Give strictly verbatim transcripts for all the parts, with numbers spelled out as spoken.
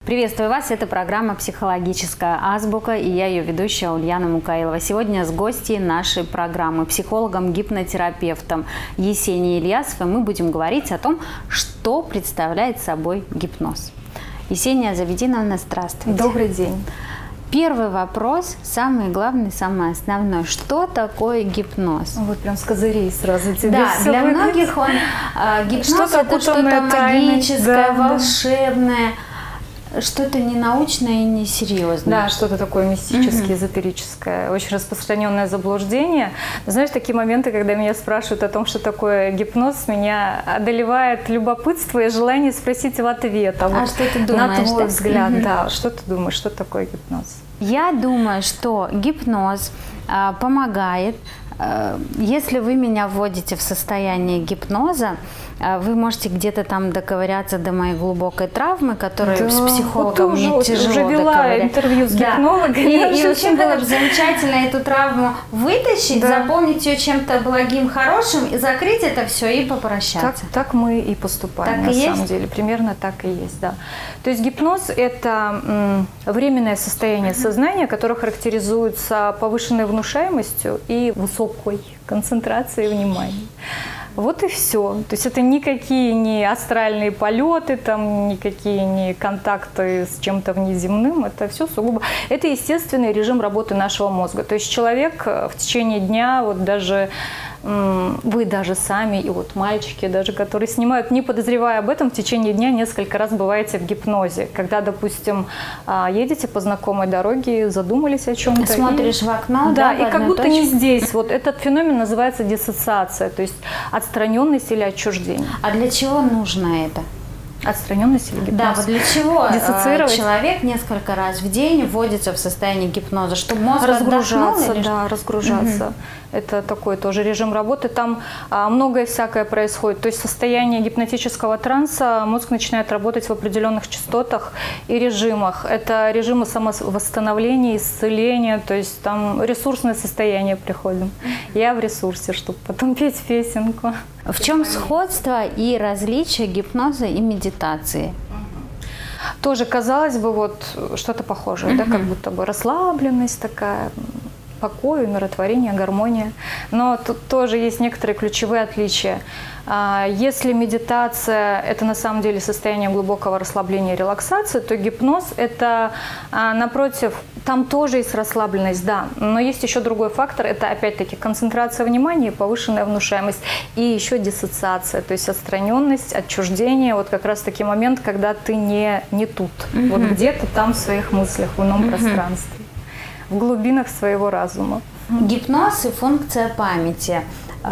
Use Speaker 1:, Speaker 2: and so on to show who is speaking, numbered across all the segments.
Speaker 1: Приветствую вас, это программа «Психологическая азбука» и я ее ведущая Ульяна Мукаилова. Сегодня с гостьей нашей программы, психологом-гипнотерапевтом Есенией Ильясовой, мы будем говорить о том, что представляет собой гипноз. Есения Завединовна, здравствуйте.
Speaker 2: Добрый день.
Speaker 1: Первый вопрос, самый главный, самый основной. Что такое гипноз?
Speaker 2: Вот прям с козырей сразу тебе.
Speaker 1: Да, для
Speaker 2: выглядит.
Speaker 1: многих он, э, гипноз
Speaker 2: что-то
Speaker 1: это что-то магическое,
Speaker 2: да,
Speaker 1: волшебное, да. Что-то ненаучное и несерьезное.
Speaker 2: Да, что-то такое мистическое,
Speaker 1: Угу.
Speaker 2: эзотерическое, очень распространенное заблуждение. Знаешь, такие моменты, когда меня спрашивают о том, что такое гипноз, меня одолевает любопытство и желание спросить в ответ. А,
Speaker 1: а
Speaker 2: вот
Speaker 1: что ты думаешь?
Speaker 2: на твой
Speaker 1: да?
Speaker 2: взгляд,
Speaker 1: Угу.
Speaker 2: да, что ты думаешь, что такое гипноз?
Speaker 1: Я думаю, что гипноз а, помогает. А, если вы меня вводите в состояние гипноза, а, вы можете где-то там доковыряться до моей глубокой травмы, которую
Speaker 2: да,
Speaker 1: с психологом
Speaker 2: вот
Speaker 1: мне
Speaker 2: уже,
Speaker 1: тяжело
Speaker 2: уже вела
Speaker 1: доковырять.
Speaker 2: интервью с
Speaker 1: да.
Speaker 2: гипнологами.
Speaker 1: И, и очень было бы замечательно эту травму вытащить,
Speaker 2: да.
Speaker 1: заполнить ее чем-то благим, хорошим, и закрыть это все и попрощаться.
Speaker 2: Так, так мы и поступаем,
Speaker 1: так
Speaker 2: на
Speaker 1: и
Speaker 2: самом
Speaker 1: есть?
Speaker 2: деле. Примерно так и есть, да. То есть гипноз – это м, временное состояние сознания, которое характеризуется повышенной внушаемостью и высокой концентрацией внимания. Вот и все. То есть это никакие не астральные полеты, там, никакие не контакты с чем-то внеземным. Это все сугубо. Это естественный режим работы нашего мозга. То есть человек в течение дня, вот даже вы даже сами, и вот мальчики даже, которые снимают, не подозревая об этом, в течение дня несколько раз бываете в гипнозе. Когда, допустим, едете по знакомой дороге, задумались о чем-то.
Speaker 1: Смотришь
Speaker 2: и,
Speaker 1: в окно,
Speaker 2: да,
Speaker 1: да,
Speaker 2: и как будто точке. Не здесь. Вот этот феномен называется диссоциация, то есть отстраненность или отчуждение.
Speaker 1: А для чего нужно это?
Speaker 2: Отстраненность или гипноз?
Speaker 1: Да, вот для чего
Speaker 2: диссоциировать?
Speaker 1: Человек несколько раз в день вводится в состояние гипноза, чтобы мозг
Speaker 2: разгружаться,
Speaker 1: или...
Speaker 2: да, разгружаться. Угу. Это такой тоже режим работы. Там а, многое всякое происходит. То есть в состоянии гипнотического транса мозг начинает работать в определенных частотах и режимах. Это режимы самовосстановления, исцеления. То есть там ресурсное состояние приходим. Я в ресурсе, чтобы потом петь песенку.
Speaker 1: В чем сходство и различие гипноза и медитации?
Speaker 2: Тоже, казалось бы, вот что-то похожее, uh-huh. да, как будто бы расслабленность такая, покой, умиротворение, гармония. Но тут тоже есть некоторые ключевые отличия. Если медитация – это на самом деле состояние глубокого расслабления и релаксации, то гипноз – это, напротив, там тоже есть расслабленность, да, но есть еще другой фактор – это опять-таки концентрация внимания и повышенная внушаемость, и еще диссоциация, то есть отстраненность, отчуждение, вот как раз-таки момент, когда ты не, не тут, mm-hmm. вот где-то там в своих мыслях, в ином mm-hmm. пространстве, в глубинах своего разума.
Speaker 1: Гипноз и функция памяти.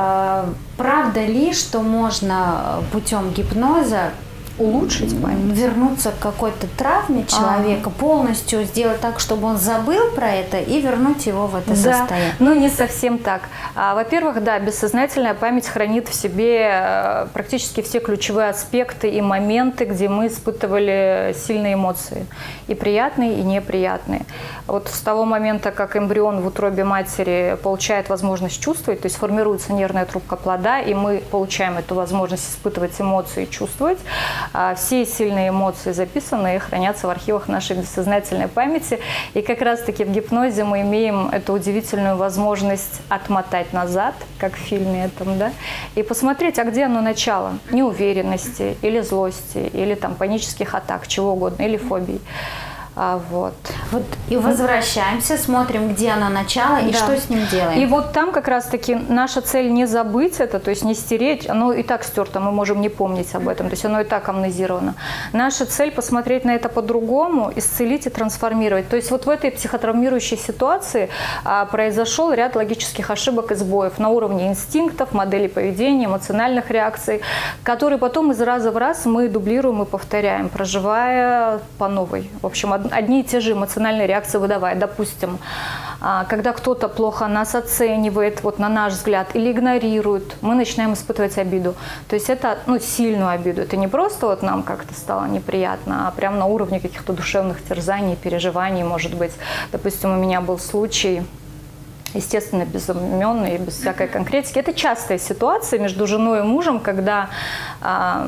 Speaker 1: Правда ли, что можно путем гипноза улучшить память, вернуться к какой-то травме человека, а. полностью сделать так, чтобы он забыл про это и вернуть его в это
Speaker 2: да,
Speaker 1: состояние?
Speaker 2: Ну, не совсем так. Во-первых, да, бессознательная память хранит в себе практически все ключевые аспекты и моменты, где мы испытывали сильные эмоции, и приятные, и неприятные. Вот с того момента, как эмбрион в утробе матери получает возможность чувствовать, то есть формируется нервная трубка плода, и мы получаем эту возможность испытывать эмоции и чувствовать, все сильные эмоции записаны и хранятся в архивах нашей бессознательной памяти. И как раз-таки в гипнозе мы имеем эту удивительную возможность отмотать назад, как в фильме этом, да, и посмотреть, а где оно начало? Неуверенности, или злости, или там панических атак, чего угодно, или фобий. А, вот.
Speaker 1: Вот и возвращаемся, смотрим, где оно начало и да. что с ним делаем.
Speaker 2: И вот там как раз-таки наша цель не забыть это, то есть не стереть, оно и так стерто, мы можем не помнить об этом, то есть оно и так амнезировано. Наша цель посмотреть на это по-другому, исцелить и трансформировать. То есть вот в этой психотравмирующей ситуации а, произошел ряд логических ошибок и сбоев на уровне инстинктов, моделей поведения, эмоциональных реакций, которые потом из раза в раз мы дублируем и повторяем, проживая по новой. В общем, одни и те же эмоциональные реакции выдавая. Допустим, когда кто-то плохо нас оценивает, вот на наш взгляд, или игнорирует, мы начинаем испытывать обиду. То есть это ну, сильную обиду. Это не просто вот нам как-то стало неприятно, а прям на уровне каких-то душевных терзаний, переживаний, может быть. Допустим, у меня был случай, естественно, без имен и без всякой конкретики. Это частая ситуация между женой и мужем, когда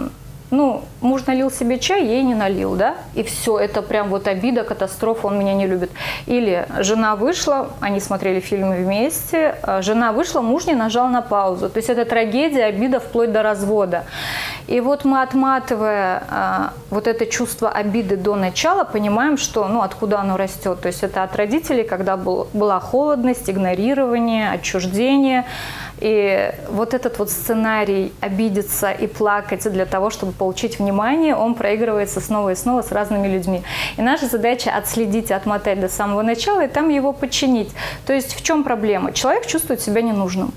Speaker 2: ну, муж налил себе чай, ей не налил, да, и все, это прям вот обида, катастрофа, он меня не любит. Или жена вышла, они смотрели фильмы вместе, жена вышла, муж не нажал на паузу. То есть это трагедия, обида вплоть до развода. И вот мы, отматывая а, вот это чувство обиды до начала, понимаем, что, ну, откуда оно растет. То есть это от родителей, когда был, была холодность, игнорирование, отчуждение. И вот этот вот сценарий обидеться и плакать для того, чтобы получить внимание, он проигрывается снова и снова с разными людьми. И наша задача отследить и отмотать до самого начала и там его починить. То есть в чем проблема? Человек чувствует себя ненужным.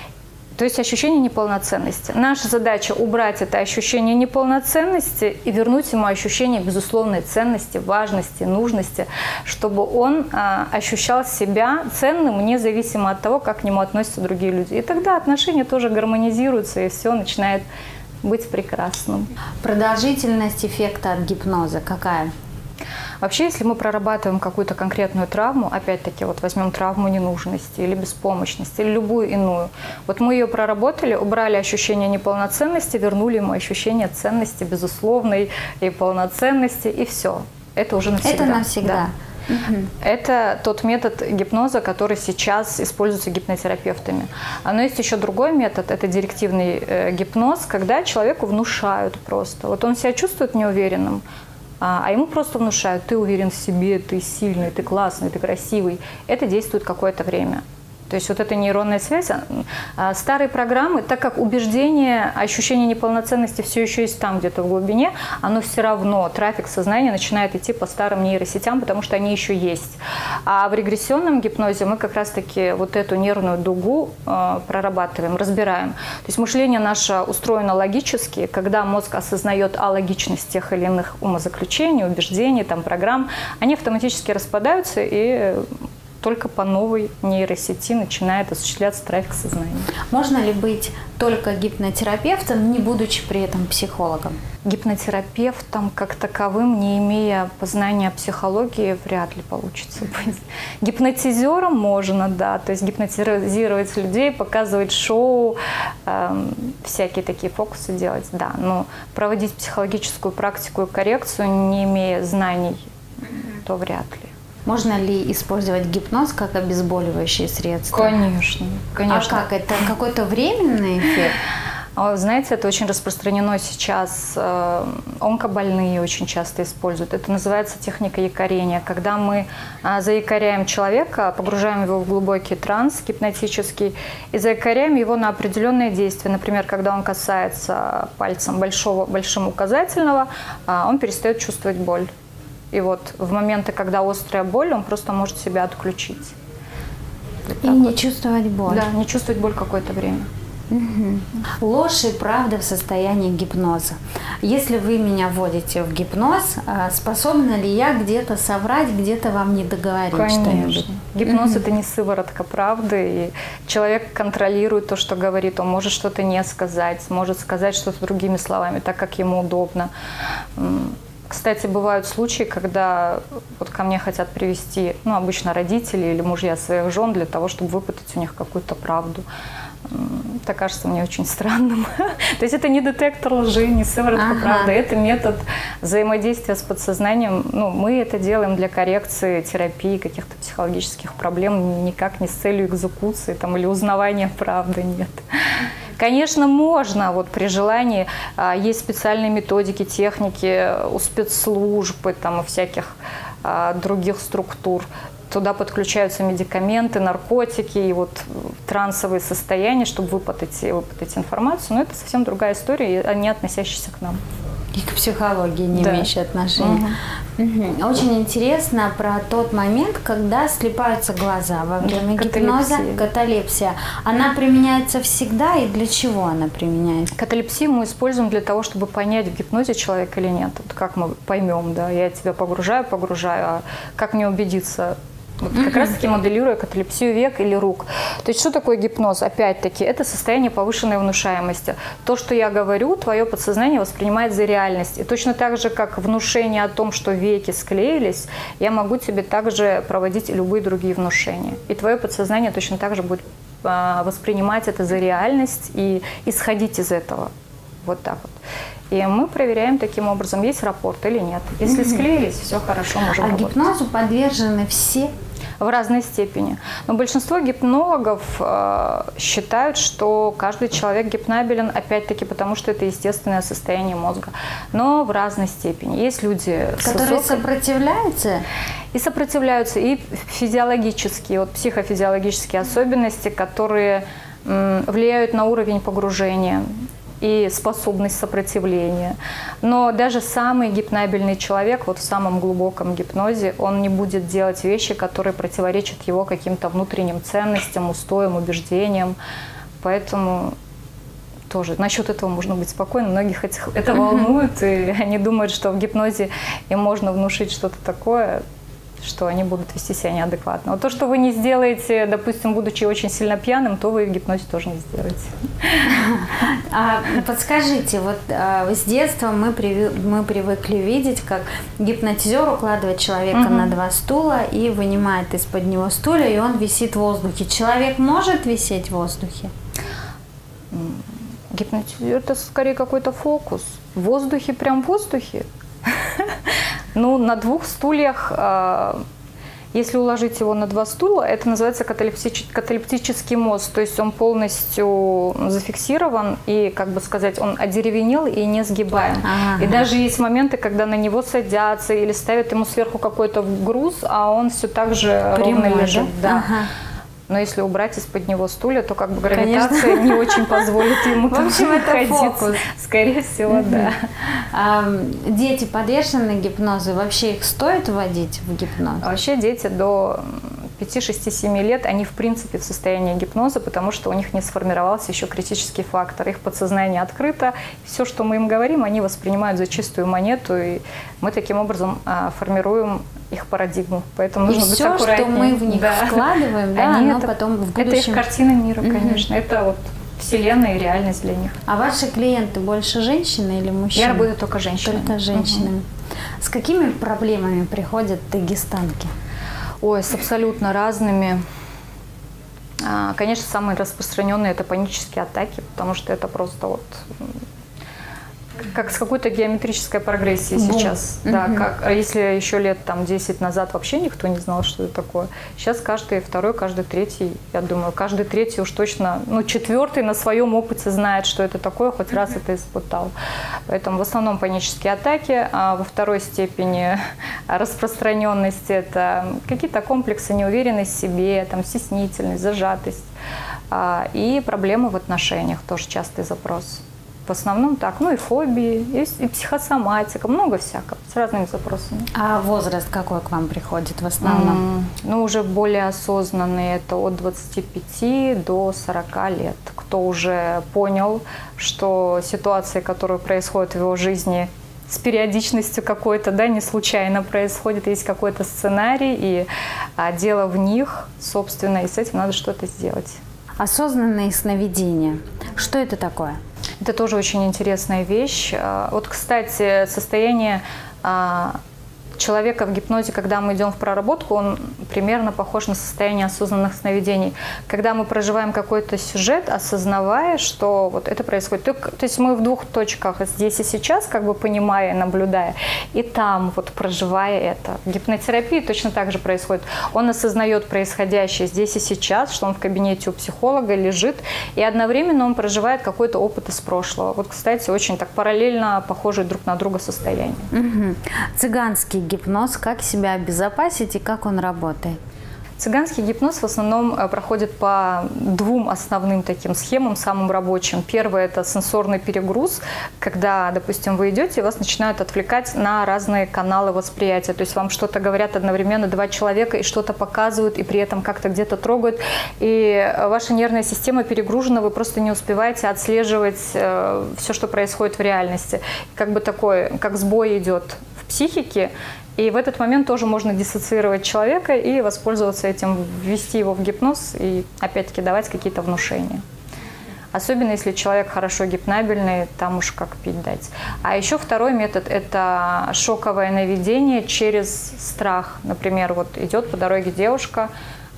Speaker 2: То есть ощущение неполноценности. Наша задача убрать это ощущение неполноценности и вернуть ему ощущение безусловной ценности, важности, нужности, чтобы он а, ощущал себя ценным, независимо от того, как к нему относятся другие люди. И тогда отношения тоже гармонизируются, и все начинает быть прекрасным.
Speaker 1: Продолжительность эффекта от гипноза какая?
Speaker 2: Вообще, если мы прорабатываем какую-то конкретную травму, опять-таки, вот возьмем травму ненужности или беспомощности, или любую иную, вот мы ее проработали, убрали ощущение неполноценности, вернули ему ощущение ценности, безусловной и полноценности, и все. Это уже навсегда.
Speaker 1: Это навсегда.
Speaker 2: Да. Угу. Это тот метод гипноза, который сейчас используется гипнотерапевтами. Но есть еще другой метод, это директивный э, гипноз, когда человеку внушают просто. Вот он себя чувствует неуверенным, а ему просто внушают: ты уверен в себе, ты сильный, ты классный, ты красивый. Это действует какое-то время. То есть вот эта нейронная связь, старые программы, так как убеждение, ощущение неполноценности все еще есть там где-то в глубине, оно все равно, трафик сознания начинает идти по старым нейросетям, потому что они еще есть. А в регрессионном гипнозе мы как раз-таки вот эту нервную дугу э, прорабатываем, разбираем. То есть мышление наше устроено логически, когда мозг осознает алогичность тех или иных умозаключений, убеждений, там, программ, они автоматически распадаются и только по новой нейросети начинает осуществляться трафик сознания.
Speaker 1: Можно ли быть только гипнотерапевтом, не будучи при этом психологом?
Speaker 2: Гипнотерапевтом как таковым, не имея познания психологии, вряд ли получится быть. Гипнотизером можно, да, то есть гипнотизировать людей, показывать шоу, э, всякие такие фокусы делать, да. Но проводить психологическую практику и коррекцию, не имея знаний, то вряд ли.
Speaker 1: Можно ли использовать гипноз как обезболивающее средство?
Speaker 2: Конечно, конечно.
Speaker 1: А как? Это какой-то временный эффект?
Speaker 2: Знаете, это очень распространено сейчас. Онкобольные очень часто используют. Это называется техника якорения. Когда мы заякоряем человека, погружаем его в глубокий транс гипнотический и заякоряем его на определенные действия. Например, когда он касается пальцем большого, большим указательного, он перестает чувствовать боль. И вот в моменты, когда острая боль, он просто может себя отключить.
Speaker 1: И не вот чувствовать боль.
Speaker 2: Да, не чувствовать боль какое-то время.
Speaker 1: Угу. Ложь и правда в состоянии гипноза. Если вы меня вводите в гипноз, способна ли я где-то соврать, где-то вам не договорить что-нибудь?
Speaker 2: Гипноз
Speaker 1: угу.
Speaker 2: это не сыворотка правды, и человек контролирует то, что говорит. Он может что-то не сказать, может сказать что-то другими словами, так как ему удобно. Кстати, бывают случаи, когда вот ко мне хотят привести, ну, обычно родители или мужья своих жен для того, чтобы выпытать у них какую-то правду. Это кажется мне очень странным. То есть это не детектор лжи, не сыворотка ага. правды, это метод взаимодействия с подсознанием. Ну, мы это делаем для коррекции, терапии, каких-то психологических проблем, никак не с целью экзекуции там, или узнавания правды, нет. Конечно, можно, вот при желании, есть специальные методики, техники у спецслужб, там, у всяких а, других структур. Туда подключаются медикаменты, наркотики и вот трансовые состояния, чтобы выпытать, выпытать информацию. Но это совсем другая история, не относящаяся к нам.
Speaker 1: И к психологии не
Speaker 2: да.
Speaker 1: имеющие отношения. Угу. Угу. Очень интересно про тот момент, когда слипаются глаза во время гипноза. Каталепсия. Она применяется всегда, и для чего она применяется?
Speaker 2: Каталепсию мы используем для того, чтобы понять, в гипнозе человек или нет. Вот как мы поймем, да, я тебя погружаю, погружаю, а как мне убедиться? Вот как раз-таки моделируя каталепсию век или рук. То есть что такое гипноз? Опять-таки, это состояние повышенной внушаемости. То, что я говорю, твое подсознание воспринимает за реальность. И точно так же, как внушение о том, что веки склеились, я могу тебе также проводить любые другие внушения. И твое подсознание точно так же будет воспринимать это за реальность и исходить из этого. Вот так вот. И мы проверяем таким образом, есть рапорт или нет. Если склеились, все хорошо, можем
Speaker 1: а
Speaker 2: работать.
Speaker 1: гипнозу подвержены все?
Speaker 2: В разной степени. Но большинство гипнологов э, считают, что каждый человек гипнабелен, опять-таки, потому что это естественное состояние мозга. Но в разной степени. Есть люди,
Speaker 1: которые
Speaker 2: высокой...
Speaker 1: сопротивляются?
Speaker 2: И сопротивляются, и физиологические, вот психофизиологические особенности, которые м, влияют на уровень погружения и способность сопротивления. Но даже самый гипнабельный человек, вот в самом глубоком гипнозе, он не будет делать вещи, которые противоречат его каким-то внутренним ценностям, устоям, убеждениям. Поэтому тоже насчет этого можно быть спокойным. Многих этих, это волнует, и они думают, что в гипнозе им можно внушить что-то такое, что они будут вести себя неадекватно. Вот то, что вы не сделаете, допустим, будучи очень сильно пьяным, то вы в гипнозе тоже не сделаете.
Speaker 1: А, подскажите, вот а, с детства мы, приви, мы привыкли видеть, как гипнотизер укладывает человека угу. на два стула и вынимает из-под него стулья, и он висит в воздухе. Человек может висеть в воздухе?
Speaker 2: Гипнотизер – это скорее какой-то фокус. В воздухе, прям в воздухе. Ну, на двух стульях, если уложить его на два стула, это называется каталептический мозг, то есть он полностью зафиксирован и, как бы сказать, он одеревенел и не сгибаем. Ага. И даже есть моменты, когда на него садятся или ставят ему сверху какой-то груз, а он все так же ровно лежит. Да. Ага. Но если убрать из-под него стулья, то как бы гравитация Конечно. Не очень позволит ему
Speaker 1: в общем, это фокус.
Speaker 2: Скорее всего, mm-hmm. да.
Speaker 1: А, дети подвержены гипнозу, вообще их стоит вводить в гипноз?
Speaker 2: Вообще дети до пяти, шести, семи лет, они в принципе в состоянии гипноза, потому что у них не сформировался еще критический фактор. Их подсознание открыто, все, что мы им говорим, они воспринимают за чистую монету, и мы таким образом а, формируем их парадигму. Поэтому нужно
Speaker 1: и
Speaker 2: быть
Speaker 1: все,
Speaker 2: аккуратнее.
Speaker 1: Что мы в них да. вкладываем, да,
Speaker 2: они
Speaker 1: оно
Speaker 2: это,
Speaker 1: потом в будущем...
Speaker 2: Это их картина мира, конечно. Mm-hmm. Это вот вселенная и реальность для них.
Speaker 1: А ваши клиенты больше женщины или мужчины?
Speaker 2: Я работаю только с женщинами.
Speaker 1: Только с женщинами. Mm-hmm. С какими проблемами приходят дагестанки?
Speaker 2: Ой, с абсолютно разными. Конечно, самые распространенные – это панические атаки, потому что это просто вот как с какой-то геометрической прогрессией Бум. Сейчас. Угу. Да, как, если еще лет там, десять назад вообще никто не знал, что это такое. Сейчас каждый второй, каждый третий, я думаю, каждый третий уж точно, ну, четвертый на своем опыте знает, что это такое, хоть угу. раз это испытал. Поэтому в основном панические атаки, а во второй степени распространенности это какие-то комплексы неуверенности в себе, там, стеснительность, зажатость а, и проблемы в отношениях, тоже частый запрос. В основном так, ну и фобии, есть и психосоматика, много всякого, с разными запросами.
Speaker 1: А возраст какой к вам приходит в основном?
Speaker 2: Mm, ну, уже более осознанные, это от двадцати пяти до сорока лет. Кто уже понял, что ситуации, которые происходят в его жизни с периодичностью какой-то, да, не случайно происходит, есть какой-то сценарий, и а, дело в них, собственно, и с этим надо что-то сделать.
Speaker 1: Осознанные сновидения. Что это такое?
Speaker 2: Это тоже очень интересная вещь. Вот, кстати, состояние человека в гипнозе, когда мы идем в проработку, он примерно похож на состояние осознанных сновидений. Когда мы проживаем какой-то сюжет, осознавая, что вот это происходит. То, то есть мы в двух точках, здесь и сейчас, как бы понимая, наблюдая, и там, вот проживая это. В гипнотерапии точно так же происходит. Он осознает происходящее здесь и сейчас, что он в кабинете у психолога лежит, и одновременно он проживает какой-то опыт из прошлого. Вот, кстати, очень так параллельно похожие друг на друга состояния.
Speaker 1: Угу. Цыганский гипноз, как себя обезопасить и как он работает?
Speaker 2: Цыганский гипноз в основном проходит по двум основным таким схемам, самым рабочим. Первое – это сенсорный перегруз, когда, допустим, вы идете, и вас начинают отвлекать на разные каналы восприятия. То есть вам что-то говорят одновременно два человека, и что-то показывают, и при этом как-то где-то трогают. И ваша нервная система перегружена, вы просто не успеваете отслеживать э, все, что происходит в реальности. Как бы такой, как сбой идет в психике. И в этот момент тоже можно диссоциировать человека и воспользоваться этим, ввести его в гипноз и опять-таки давать какие-то внушения. Особенно если человек хорошо гипнабельный, там уж как пить дать. А еще второй метод – это шоковое наведение через страх. Например, вот идет по дороге девушка,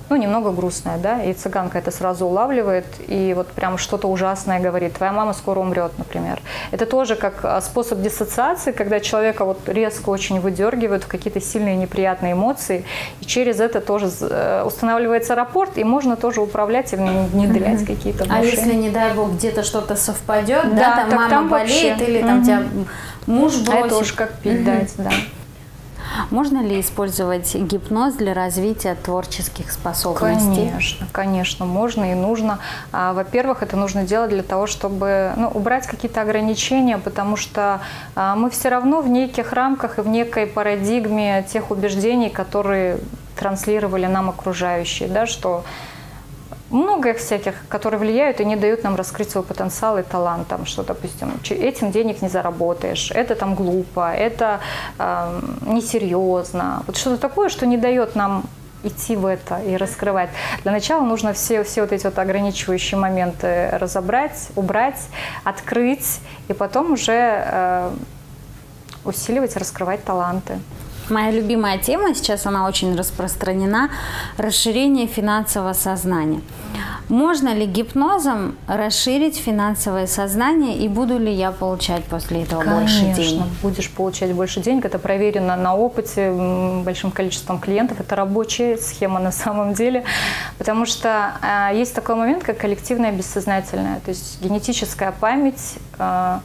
Speaker 2: ну, немного грустная, да, и цыганка это сразу улавливает, и вот прям что-то ужасное говорит, твоя мама скоро умрет, например. Это тоже как способ диссоциации, когда человека вот резко очень выдергивают в какие-то сильные неприятные эмоции, и через это тоже устанавливается рапорт, и можно тоже управлять и внедрять mm-hmm. какие-то внушения.
Speaker 1: А если, не дай бог, где-то что-то совпадет,
Speaker 2: да,
Speaker 1: да, там мама
Speaker 2: там
Speaker 1: болеет,
Speaker 2: вообще.
Speaker 1: или там mm-hmm. тебя муж бросит.
Speaker 2: А это уж как пить mm-hmm. дать, да.
Speaker 1: Можно ли использовать гипноз для развития творческих способностей?
Speaker 2: Конечно, конечно, можно и нужно. А, во-первых, это нужно делать для того, чтобы ну, убрать какие-то ограничения, потому что а, мы все равно в неких рамках и в некой парадигме тех убеждений, которые транслировали нам окружающие, да, что много всяких, которые влияют и не дают нам раскрыть свой потенциал и талант, там, что, допустим, этим денег не заработаешь, это там глупо, это э, несерьезно, вот что-то такое, что не дает нам идти в это и раскрывать. Для начала нужно все, все вот эти вот ограничивающие моменты разобрать, убрать, открыть, и потом уже э, усиливать, раскрывать таланты.
Speaker 1: Моя любимая тема, сейчас она очень распространена, расширение финансового сознания. Можно ли гипнозом расширить финансовое сознание, и буду ли я получать после этого
Speaker 2: Конечно,
Speaker 1: больше денег?
Speaker 2: Конечно, будешь получать больше денег. Это проверено на опыте большим количеством клиентов. Это рабочая схема на самом деле, потому что э, есть такой момент, как коллективное бессознательное, то есть генетическая память. Э,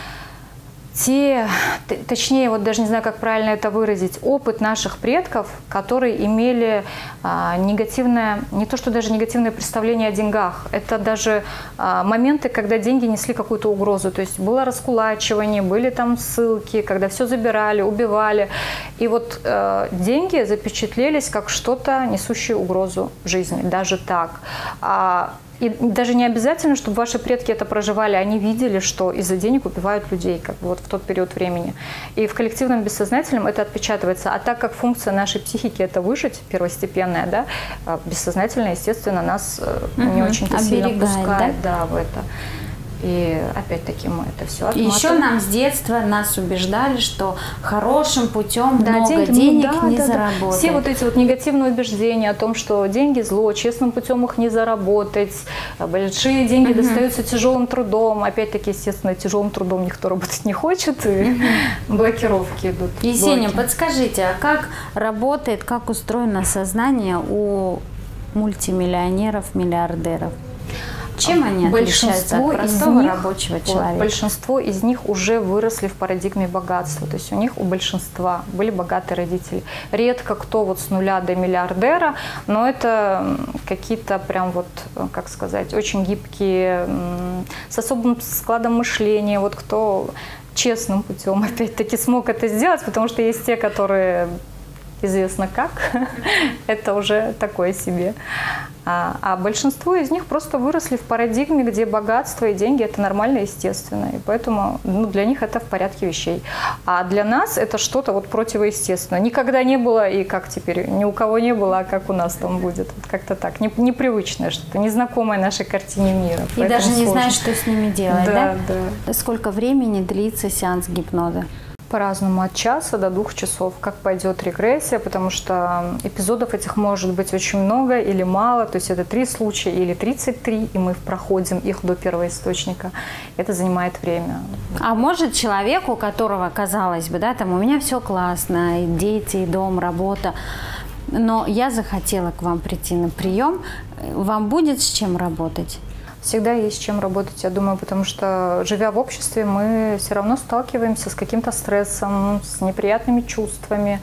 Speaker 2: Те, точнее, вот даже не знаю, как правильно это выразить, опыт наших предков, которые имели а, негативное, не то что даже негативное представление о деньгах, это даже а, моменты, когда деньги несли какую-то угрозу, то есть было раскулачивание, были там ссылки, когда все забирали, убивали, и вот а, деньги запечатлелись как что-то, несущее угрозу жизни, даже так. А, И даже не обязательно, чтобы ваши предки это проживали, они видели, что из-за денег убивают людей, как бы вот в тот период времени. И в коллективном бессознательном это отпечатывается. А так как функция нашей психики – это выжить, первостепенная, да, бессознательно, естественно, нас угу. не очень сильно пускает, да? Да, в это. И опять-таки мы это все отматываем.
Speaker 1: И еще нам с детства нас убеждали, что хорошим путем да, много деньги, денег
Speaker 2: да,
Speaker 1: не
Speaker 2: да,
Speaker 1: заработать.
Speaker 2: Все вот эти вот негативные убеждения о том, что деньги зло, честным путем их не заработать, большие деньги угу. достаются тяжелым трудом. Опять-таки, естественно, тяжелым трудом никто работать не хочет, и угу. блокировки идут.
Speaker 1: Есения, подскажите, а как работает, как устроено сознание у мультимиллионеров, миллиардеров? Чем они отличаются от простого них, рабочего человека?
Speaker 2: Вот, большинство из них уже выросли в парадигме богатства. То есть у них, у большинства, были богатые родители. Редко кто вот с нуля до миллиардера, но это какие-то прям вот, как сказать, очень гибкие, с особым складом мышления. Вот кто честным путем, опять-таки, смог это сделать, потому что есть те, которые... известно как, это уже такое себе. А, а большинство из них просто выросли в парадигме, где богатство и деньги – это нормально и естественно. И поэтому ну, для них это в порядке вещей. А для нас это что-то вот противоестественное. Никогда не было, и как теперь, ни у кого не было, а как у нас там будет. Вот как-то так. Не, непривычное что-то, незнакомое нашей картине мира.
Speaker 1: И даже не сложно. Знаешь, что с ними делать, да?
Speaker 2: Да, да.
Speaker 1: Сколько времени длится сеанс гипноза?
Speaker 2: По-разному, от часа до двух часов, как пойдет регрессия, потому что эпизодов этих может быть очень много или мало, то есть это три случая или тридцать три, и мы проходим их до первоисточника. Это занимает время.
Speaker 1: А может человек, у которого, казалось бы, да, там у меня все классно, и дети, и дом, работа, но я захотела к вам прийти на прием, вам будет с чем работать?
Speaker 2: Всегда есть с чем работать, я думаю, потому что, живя в обществе, мы все равно сталкиваемся с каким-то стрессом, с неприятными чувствами.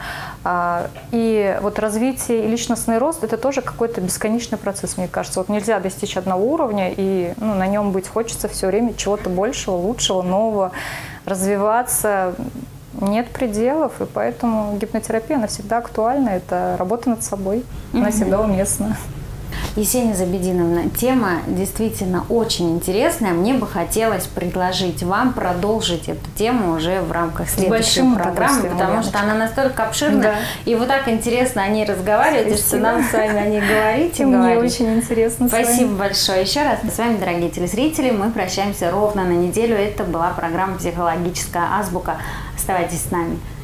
Speaker 2: И вот развитие и личностный рост – это тоже какой-то бесконечный процесс, мне кажется. Вот нельзя достичь одного уровня, и ну, на нем быть хочется все время чего-то большего, лучшего, нового, развиваться. Нет пределов, и поэтому гипнотерапия, она всегда актуальна. Это работа над собой, она всегда уместна.
Speaker 1: Есения Забединовна, тема действительно очень интересная. Мне бы хотелось предложить вам продолжить эту тему уже в рамках следующей программы, потому что она настолько обширна, да. И вот так интересно о ней разговаривать, что нам с вами о ней говорить и
Speaker 2: Мне
Speaker 1: говорить.
Speaker 2: очень интересно.
Speaker 1: Спасибо большое еще раз. С вами, дорогие телезрители, мы прощаемся ровно на неделю. Это была программа «Психологическая азбука». Оставайтесь с нами.